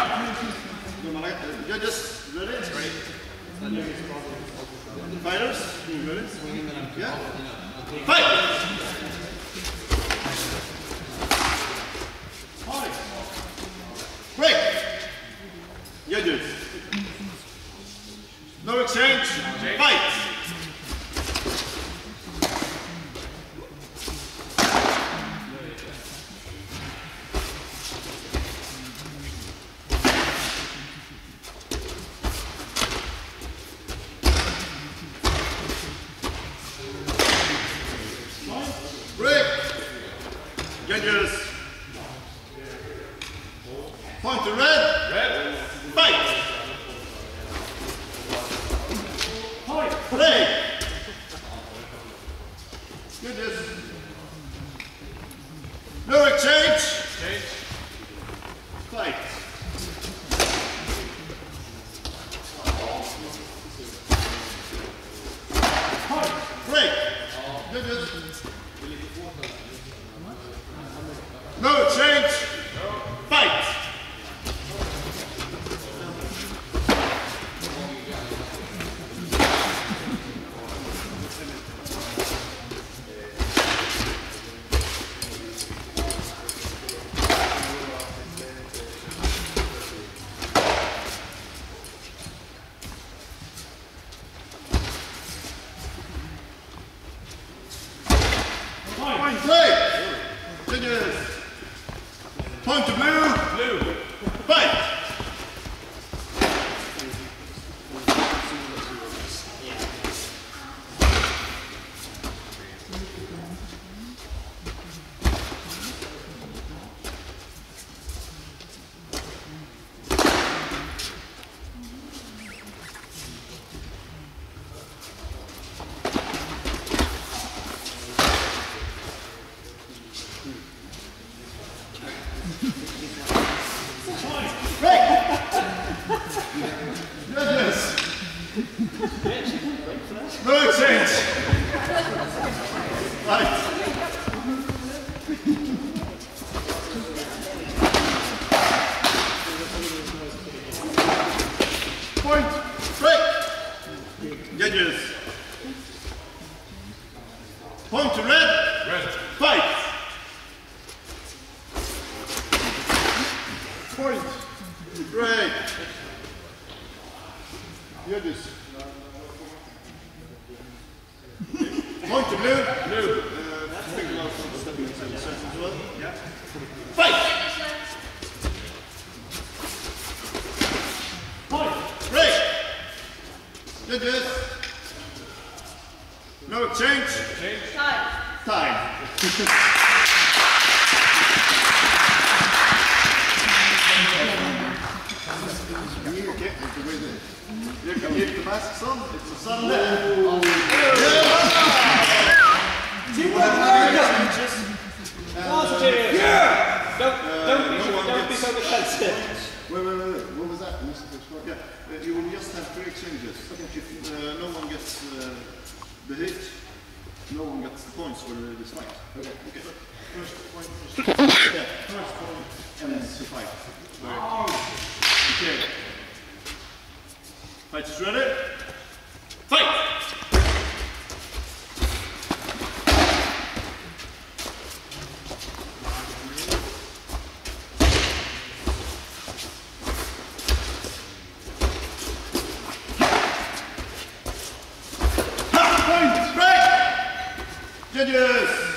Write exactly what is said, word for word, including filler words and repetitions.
Judges, ready? Ready. Fighters, ready? Yeah. Fight! Break! Judges. No exchange. Fight! Break! Judges. Point to red. Red. Fight! Play! Judges. No exchange. Exchange. Fight. Break! Judges. No exchange. Fight! Point play! Judges. Point to blue. Blue. Fight! Judges. No exchange. Right. Point. Break. Judges. Point to red. Red. Fight. Point. Break. Judges. Point to blue. Blue. Uh, think about stepping inside the circle as well. Yeah. Fight! Point. Break. Judges. No exchange. Exchange. Time. Time. Okay, you can keep the masks on, it's a Sunday. Oh. Teamwork, Positive! Yeah! Don't, uh, don't, be, no don't be so defensive. Wait, wait, wait, wait, what was that? Yeah, uh, you will just have three exchanges. Okay. If uh, no one gets uh, the hit, no one gets the points for uh, this fight. Okay, okay. First point, first. Yeah, first point, and then the fight. Okay. Fight is ready. Fight! Ha! Point! Break! Judges!